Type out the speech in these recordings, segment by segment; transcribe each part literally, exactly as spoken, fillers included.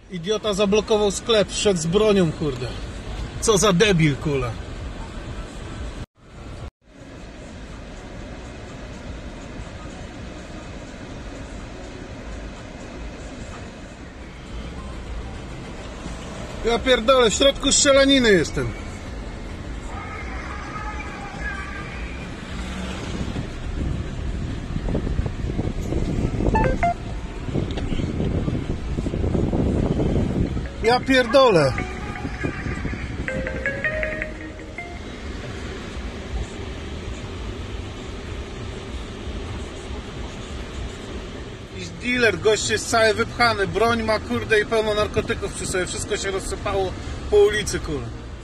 Idiota zablokował sklep, szedł z bronią, kurde. Co za debil, kule. Ja pierdolę, w środku strzelaniny jestem. Ja pierdolę. Jakiś dealer, gość jest cały wypchany, broń ma, kurde, i pełno narkotyków przy sobie, wszystko się rozsypało po ulicy, kurde.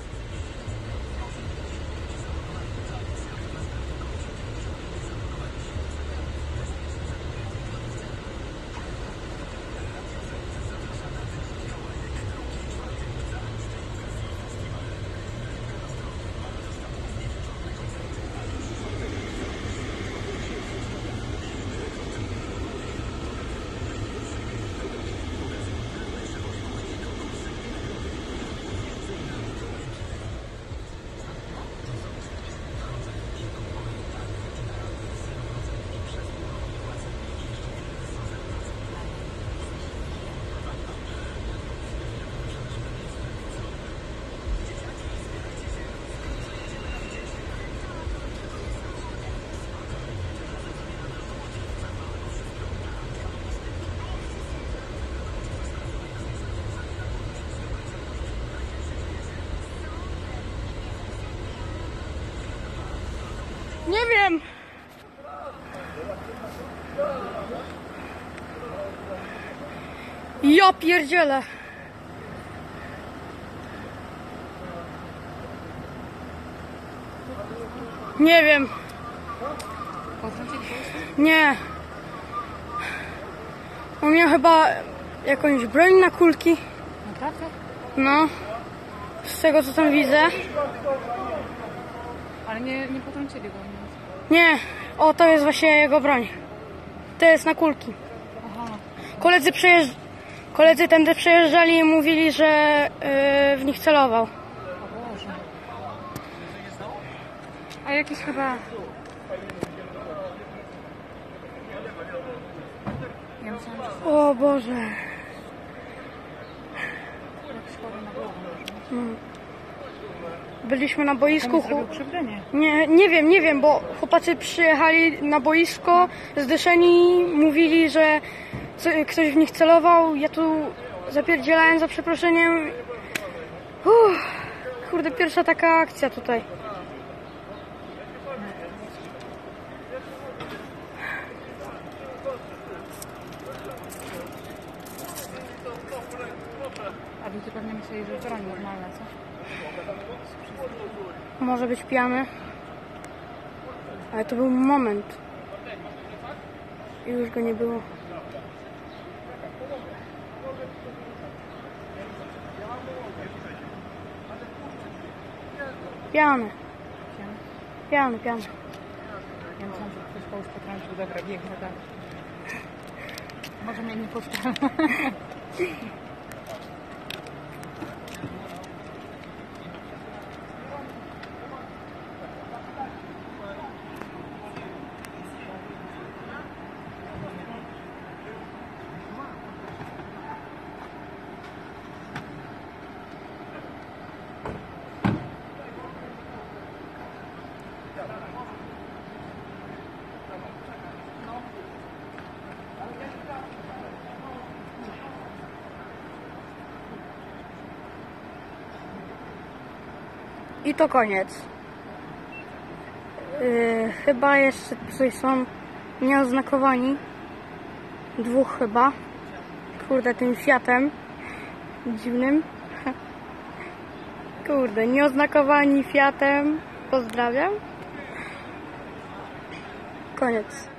Nie wiem. Ja pierdzielę. Nie wiem. Nie. On miał chyba jakąś broń na kulki. Naprawdę? No. Z tego co tam widzę. Ale nie, nie potrącili go. Nie. O, to jest właśnie jego broń. To jest na kulki. Aha. Koledzy przejeżdż... Koledzy tędy przejeżdżali i mówili, że yy, w nich celował. O Boże. A jakiś chyba... Ja myślałam, że O Boże. jakiś chory na głowę. Hmm. Byliśmy na boisku. Zrobił krzywdę, nie? Nie, nie wiem, nie wiem, bo chłopacy przyjechali na boisko, zdyszeni, mówili, że ktoś w nich celował. Ja tu zapierdzielałem za przeproszeniem. Uff, kurde, pierwsza taka akcja tutaj. A ludzie pewnie myśleli, że broń normalna, co? Może być pijany. Ale to był moment. I już go nie było. Pijany. Pijany, pijany. Ja myślałam, że ktoś kogoś potrącił. Dobra, biegnę dalej. Może mnie nie puszcza. I to koniec. Yy, chyba jeszcze tutaj są nieoznakowani. Dwóch chyba. Kurde, tym Fiatem dziwnym. Kurde, nieoznakowani Fiatem. Pozdrawiam. Koniec.